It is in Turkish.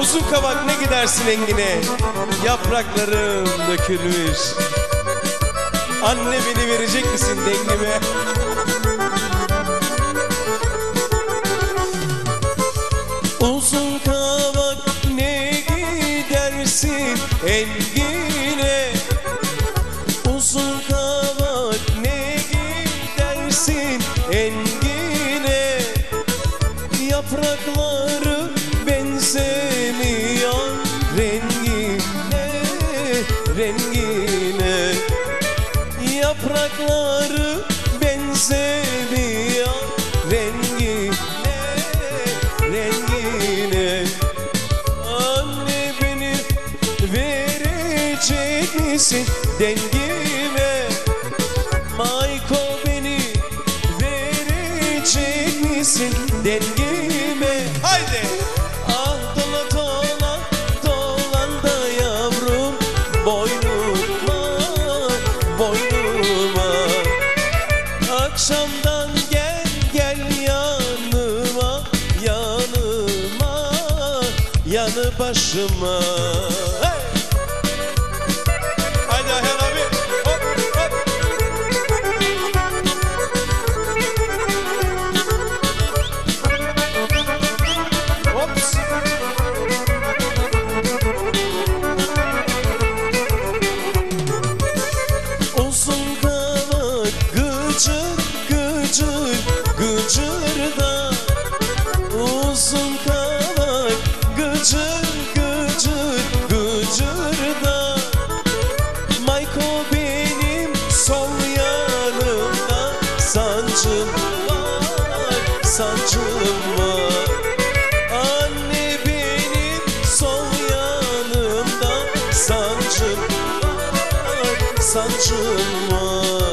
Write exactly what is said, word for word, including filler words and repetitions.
Uzun kabak ne gidersin engine, yapraklarım dökülmüş. Anne beni verecek misin dengime? Uzun kabak ne gidersin engine, uzun kabak ne gidersin engine, yaprakları benzemiyor rengine, rengine, yaprakları benzemiyor rengine, rengine. Anne beni verecek misin dengime? Mayko beni verecek misin dengime? Haydi! Ah dola dola dolan da yavrum boynuma, boynuma. Akşamdan gel gel yanıma, yanıma, yanı başıma. Hey! Haydi Ayhan abi, hop hop. Hops. Uzun kabak gıcır gıcır gıcır da, uzun kabak gıcır gıcır gıcır da. Mayko benim sol yanımda, sancım var, sancım var. Anne benim sol yanımda, sancım var, sancım var.